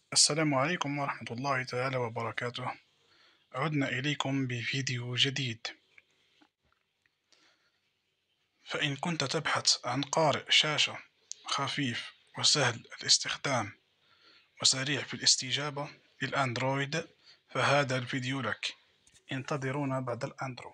السلام عليكم ورحمة الله تعالى وبركاته. عدنا إليكم بفيديو جديد. فإن كنت تبحث عن قارئ شاشة خفيف وسهل الاستخدام وسريع في الاستجابة للأندرويد فهذا الفيديو لك. انتظرونا بعد الأندرو.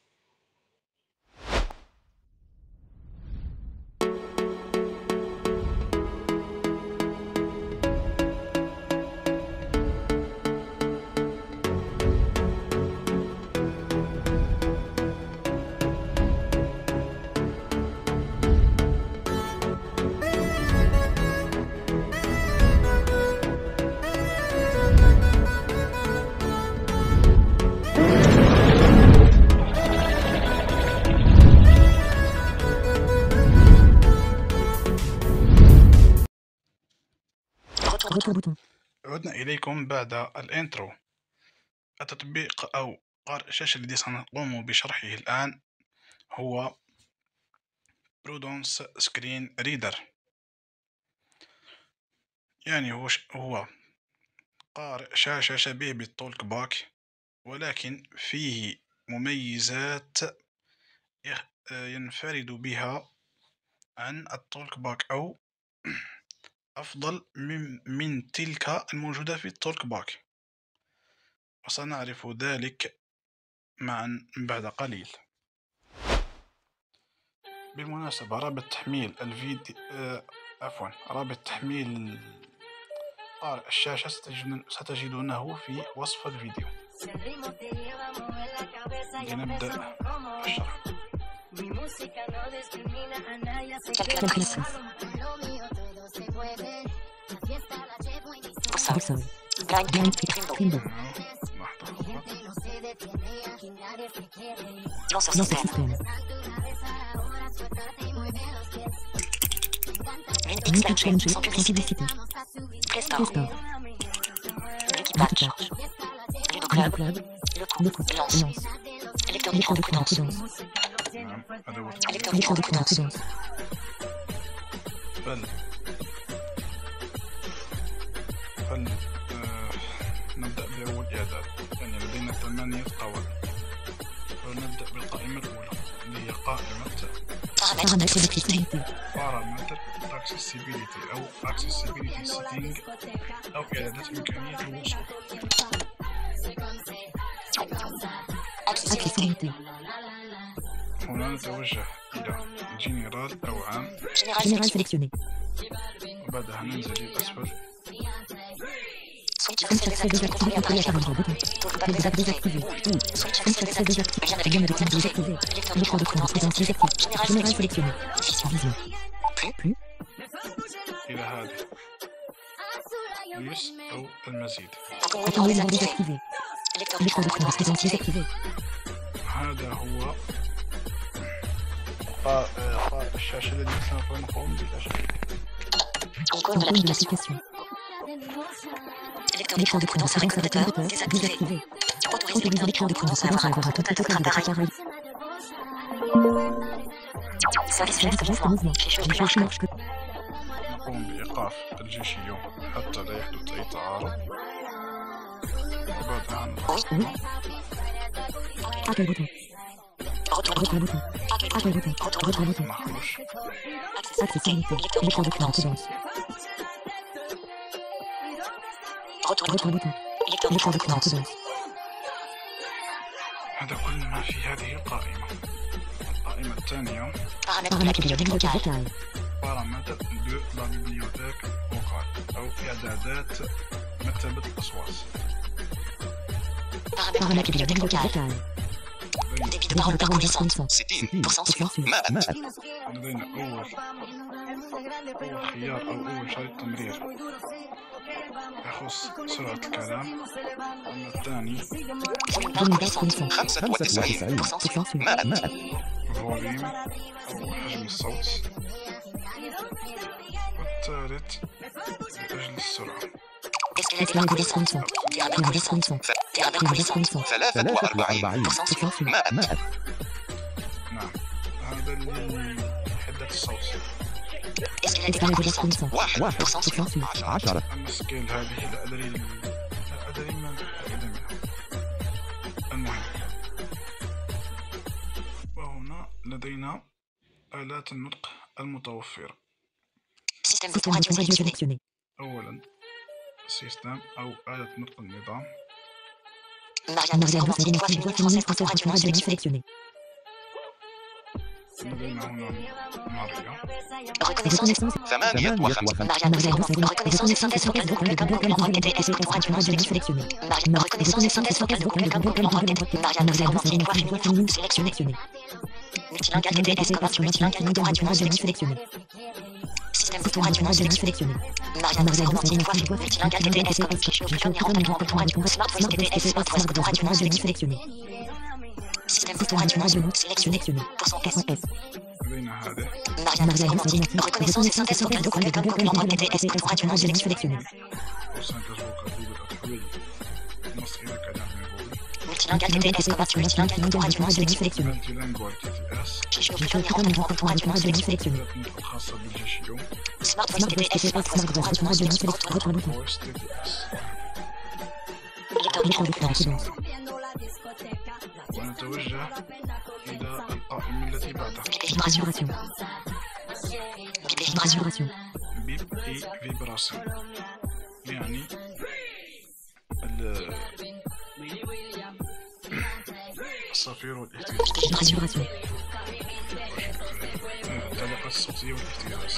عدنا إليكم بعد الانترو. التطبيق أو قارئ الشاشة الذي سنقوم بشرحه الآن هو برودونس سكرين ريدر. يعني هو قارئ شاشة شبيه بالتولك باك، ولكن فيه مميزات ينفرد بها عن التولك باك، أو أفضل من تلك الموجودة في التولك باك، وسنعرف ذلك معا بعد قليل. بالمناسبة رابط تحميل الفيديو رابط تحميل قارئ الشاشة ستجدونه في وصف الفيديو. لنبدأ الشرح. نبدأ بأول إعداد. يعني لدينا 8 قوائم، ونبدأ بالقائمة الأولى اللي هي قائمة بارامتر accessibility أو accessibility setting، أو إعدادات إمكانية الوصول. هنا نتوجه إلى جنرال أو عام، وبعدها ننزل للأسفل. إلى هذه بلس أو المزيد. هذا هو قارئ الشاشة الذي سوف نقوم بتشغيله. نقوم بإيقاف الجيشيو حتى لا يحدث أي تعارض، وبعدها هذا كل ما في هذه القائمة. القائمة الثانية بارامتر دو لا بيبليوتيك فوكال، أو إعدادات مكتبة الأصوات. لدينا أول خيار أو أول شريط تمرير يخص سرعة الكلام. أما الثاني 95% فوليوم أو حجم الصوت. والثالث لأجل السرعة 43% ماء. نعم، هذا اللي حدة الصوت. 10. السكيل هذه لا أدري ما الفائدة منها. المهم، وهنا لدينا آلات النطق المتوفرة. أولا سيستم أو آلة نطق النظام. لدينا هنا ماريا. لدينا هذا. ونتوجه إلى القائمة التي بعدها. بيب اي فيبراسيون، يعني الصفير والاهتزاز. الطلقة الصوتية والاهتزاز.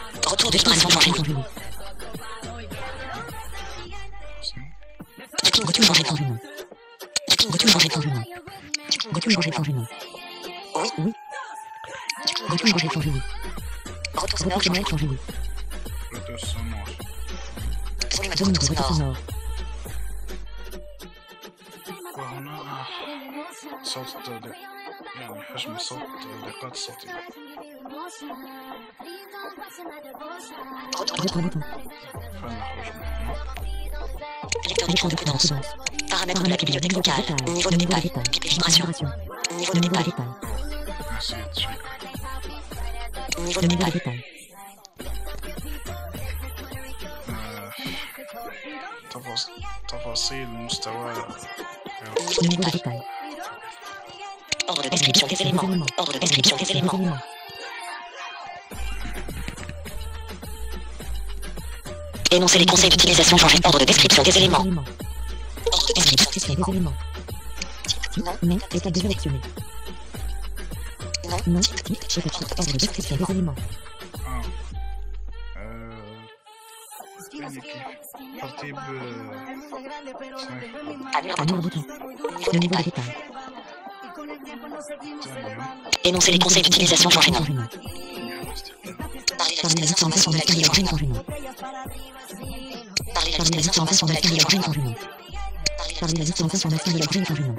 وهنا صوت التعليق، يعني حجم صوت التعليقات الصوتية. فلنخرج من هنا. Paramètres de la bibliothèque locale. Niveau de détail. Vibration. Niveau de détail. نسيت شيء. Niveau de détail. تفاصيل مستوى. Niveau de détail. Ordre de description des éléments. Ordre de description des éléments. Énoncer les conseils d'utilisation changés. Ordre de description des éléments. Ordre de description des éléments. Non, état désélectionné. Non, type, ordre de description des éléments. يعني كيف ترتيب Annule bouton. Niveau de détail. Énoncer les conseils d'utilisation changés. Parler la liste des informations de la grille changement. Parler la liste des informations de la grille changement. Parler la liste des informations de la grille changement.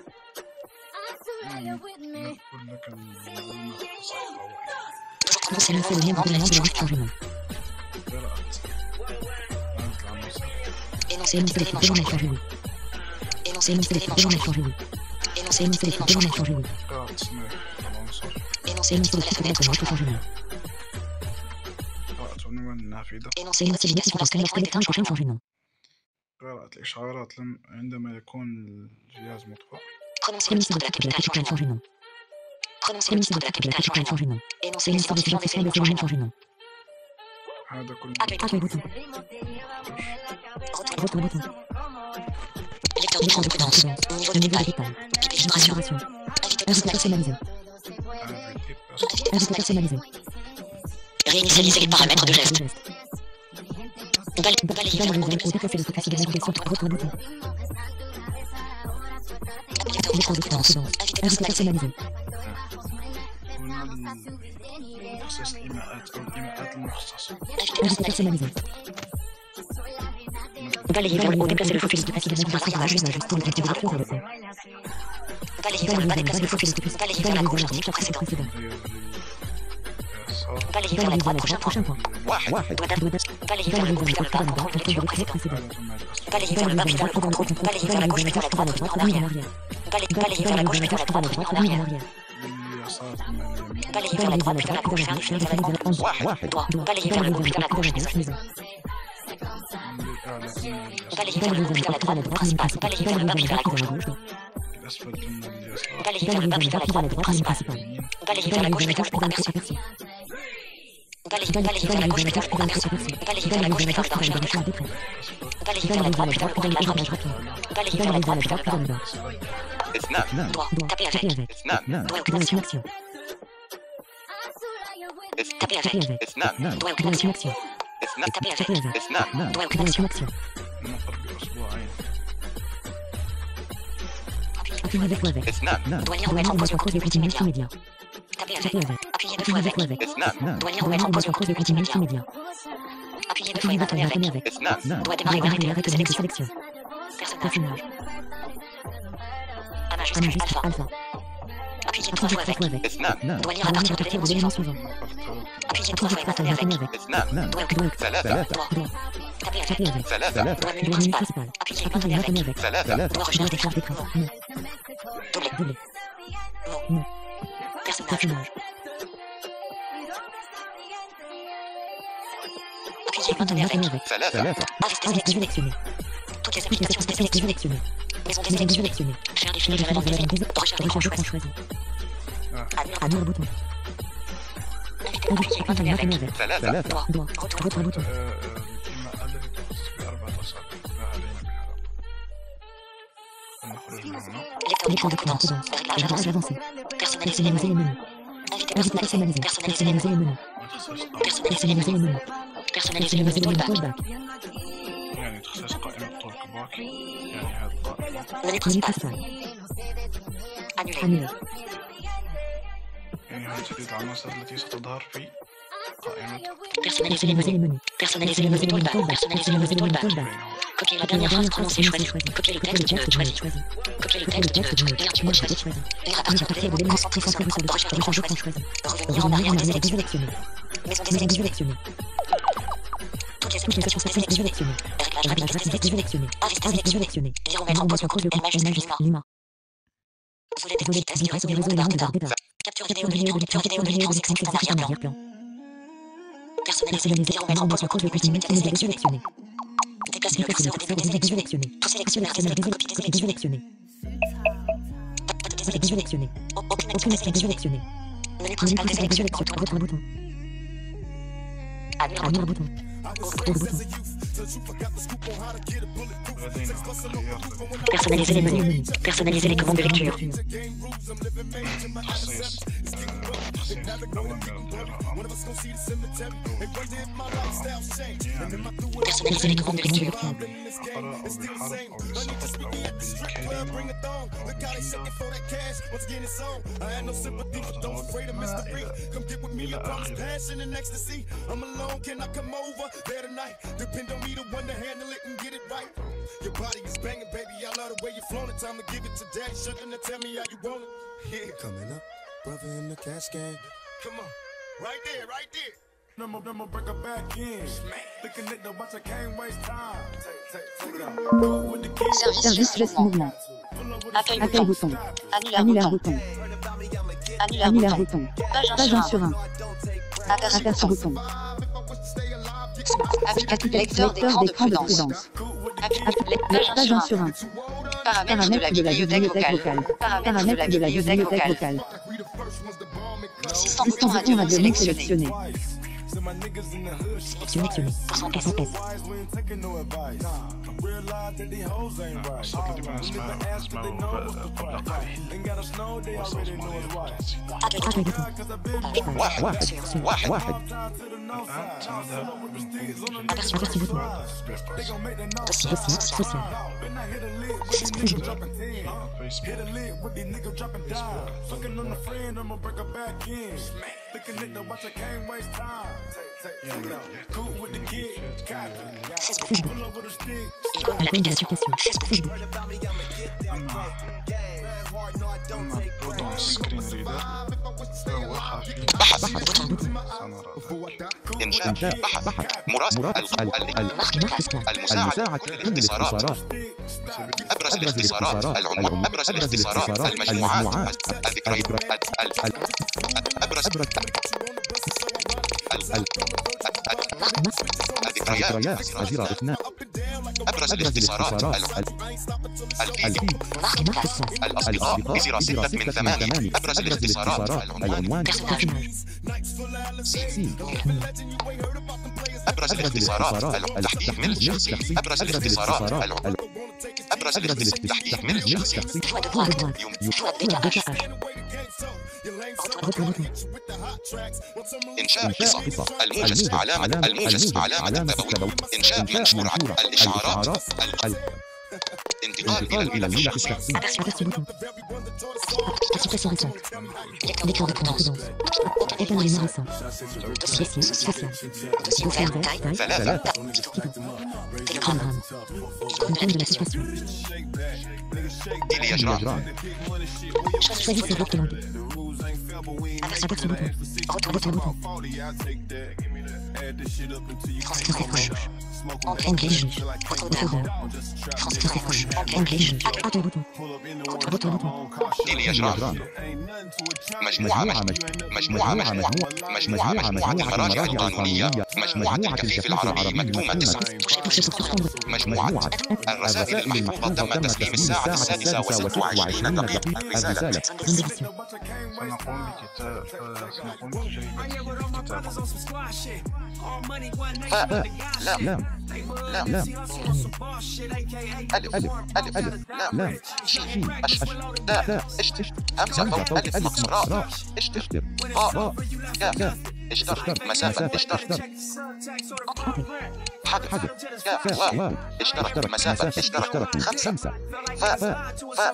Prononcer le nombre de la liste changement. Énoncer les éléments changés. Énoncer les éléments changés. Énoncer les éléments changés. Énoncer les éléments changés. Énoncer les éléments changés. قراءة الإشعارات عندما يكون الجهاز مطفأ. Prononcer le titre de la capitale changement. Prononcer le titre de la capitale changement. Énoncer les éléments changement. هذا كله. Appuyer bouton. Retour bouton. Lecteur de prudence. Niveau de détail. Vibration. Invité personnalisé. Invité personnalisé. Réinitialiser les paramètres de geste. Balayer vers le mode de déplacer le focus de navigation. Retour bouton. Lecteur de prudence. Invité personnalisé. هنا تخصيص الإيماءات أو الإيماءات المخصصة. Invité personnalisé. Balayer vers le haut, déplacer le focus de navigation pour l'activité de lecture vers le haut. Balayer vers le bas, déplacer le focus de balayer vers la gauche, l'article précédent. Balayer vers la droite, prochain point. Balayer vers le haut, puis vers le bas, lecture précédent. Balayer vers le bas, puis vers le contrôle. Balayer vers la gauche, puis vers la droite, en arrière. Balayer vers la gauche, puis vers la droite, en arrière. يسار ثم اليمين. Balayer vers la droite puis vers la gauche, faire du chemin vers la droite. Droit. Balayer vers la gauche puis vers la gauche, maison. Balayer vers le haut puis vers la droite, principal. Balayer vers le bas puis vers la gauche. الأسفل ثم اليسار. Balayer vers le bas puis vers la droite, principal. Balayer vers la gauche puis vers la droite, aperçu. Balayer vers la gauche puis vers la droite, aperçu. Balayer vers la gauche puis vers la droite, aperçu. Balayer vers la droite puis vers la droite, rapide. Balayer vers la droite puis vers le bas. Droit. Taper avec. Doigt occupation. Taper avec. Doigt occupation. Taper avec. Doigt occupation. نقر بأصبعين. Appuyez avec ou avec. Doigt lien remettre en pause pour cause de continu multimédia. Taper avec. Appuyez deux fois avec. Doigt lien remettre en pause pour cause de continu multimédia. Appuyez deux fois et maintenez avec. Doigt démarrer ou arrêter de sélection. Personnage. A majuscule alpha. Appuyez trois fois avec. Doigt lire à partir de l'élément suivant. Appuyez trois fois et maintenez avec. Doigt occupation. Droit. Taper avec. Doigt menu principal. Appuyez et maintenez avec. Doigt recherche d'écran. Doublé. Non. Personnage. Appuyez et maintenez avec. Arrêtez sélectionné. Toutes les applications sélectionnées. Maison désélectionnée. Faire définir de la langue désélectionnée. Recherche d'écran choisi. Annule bouton. Appuyez et maintenez avec. Droit. Retour bouton. Lecteur d'écran de cadence. Réglage avancé. Personnaliser les menus. Invité personnalisé. Personnaliser les menus. Personnaliser les menus. Personnaliser les menus. Callback. يعني تخصص قائمة طول باك. يعني هذا القائمة. Menu principal. Annuler. يعني هذه العناصر التي ستظهر في قائمة. Personnaliser les menus. Personnaliser les menus toolbar. Personnaliser les menus toolbar. Copier la dernière phrase prononcée choisie. Copier le texte de choisi. Copier le texte de lire du mot choisi. Lire à partir de l'élément concentré sur le recherche d'écran choisi. Revenir en arrière désélectionné. Maison désélectionnée. Toutes les applications désélectionnées. Réglage rapide désélectionné. Arrêter désélectionné. Lire ou mettre en pause pour cause de Lima. Volet des vitesses du réseau de départ. Capture vidéo de l'écran s'exécute en arrière-plan. Personnaliser. Lire ou mettre en pause pour cause de multimédia désélectionné. Déplacer le curseur au début désélectionné. Tout sélectionner copie désélectionné. Désélectionné. Aucune extrait désélectionné. Menu principal désélectionné. Retour bouton. Annule bouton. Personnaliser les menus. Personnaliser les commandes de lecture. Personnaliser les commandes de lecture. Your body is banging, baby. I love the way you flown it. Time to give it to daddy. Sugar, now tell me how you want it. Yeah. Coming up, brother in the cash game. Come on, right there, right there. I'ma break her back in. Looking at the watch, I can't waste time. Service geste mouvement. Accueil bouton. Annulaire bouton. Annulaire bouton. Page 1 sur 1. Aperçu bouton. Lecteur d'écran de prudence. Page 1 sur 1. Paramètres de la bibliothèque vocale. Paramètres de la bibliothèque vocale. Système radio sélectionné. Sélectionné. SMS. الصوت اللي بنسمعه قبل قليل وصوت Accueil bouton. واحد الآن سنذهب Aperçu bouton. Dossier social. l'application Facebook. أما بودون سكرين ريدر فهو خفيف إنشاء بحث مراسل المساعدة كل الاختصارات أبرز الاختصارات العنوان أبرز الاختصارات المجموعات الذكريات أبرز الذكريات عزيرة أثناء أبرز الاختصارات الأصدقاء بزر 6 من 8 أبرز الاختصارات العنوان أبرز الاختصارات التحديد من الشخصي أبرز الاختصارات أبرز التحديد من الشخصي إنشاء قصة الموجز علامة التبويب إنشاء منشور الإشعارات انتقال إلى اللوحة الشخصية Application récente. Décor de prudence. État des récents. Dossier social. Dossier taille. ثلاثة Télégramme. Compte de la situation. تليجرام Choisissez votre langue. Aperçu bouton. Retour bouton. Français. Anglais juge. Retour. Français. Anglais juge. Retour bouton. Retour bouton. تليجرام مجموعة المراجع القانونية مجموعة الكفيف العربي مكتومة 9 مجموعة الرسائل المحفوظة تم تسليم الساعة 6:26 دقيقة الرسالة سنقوم بتجربة الكتابة. فاء لام لام شين داء همزة فوق ألف مقصورة اشتر باء كاف اشتر مسافة اشتر حرف كاف واو اشترك مسافة اشترك 5 فاء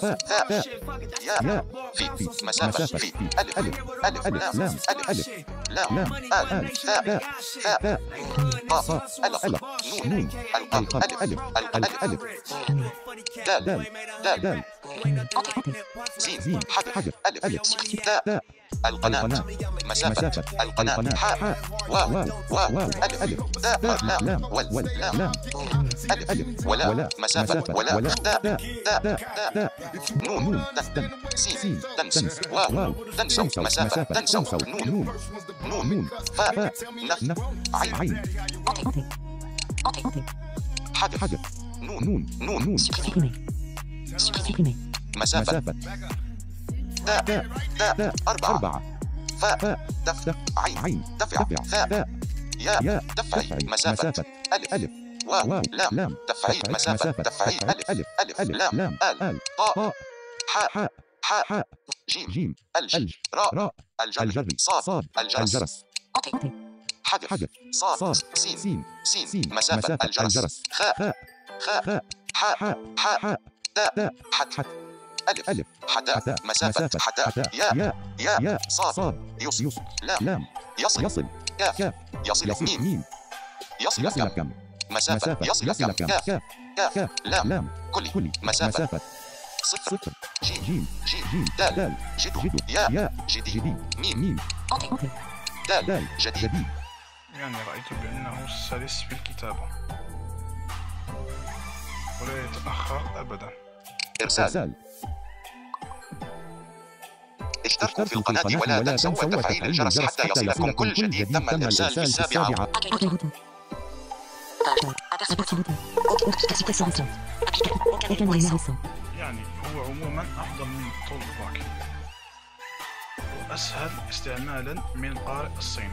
ياء في مسافة في ألف لام ثاء طاء ألف نون ألف دال زين حرف ألف تاء القناة مسافة القناة حاء واو ألف داء لام واللام ألف ولا مسافة ولا داء نون سين تنس واو تنسو مسافة تنسو نون فاء نف عين حرف نون مسافة داء 4 فاء دف عين دفع ثاء ياء دفعي مسافة ألف واو لام دفعي مسافة دفعي ألف لام طاء حاء جيم الج راء الجر صاد الجرس حرف صاد سين مسافة الجرس خاء حاء داء حت ألف حتاء مسافة حتاء ياء صاد يصل لام يصل كاف يصل ميم يصل كم مسافة يصل كم كاف لام كلي مسافة صفر جيم دال جدو ياء جدي ميم دال جديد يعني رأيت بأنه سلس في الكتابة ولا يتأخر أبدا. إرسال اشتركوا في القناة ولا تنسوا تفعيل الجرس حتى يصلكم كل جديد. تم الإرسال في 7. يعني هو عموما أفضل من طول باك وأسهل استعمالا من قارئ الصين.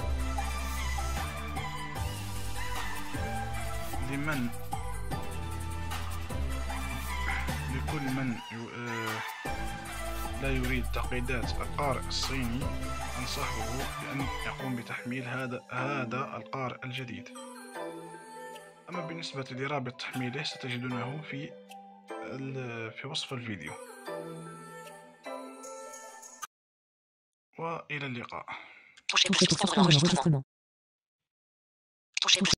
لكل من لا يريد تعقيدات القارئ الصيني أنصحه بأن يقوم بتحميل هذا القارئ الجديد. أما بالنسبة لرابط تحميله ستجدونه في وصف الفيديو. وإلى اللقاء.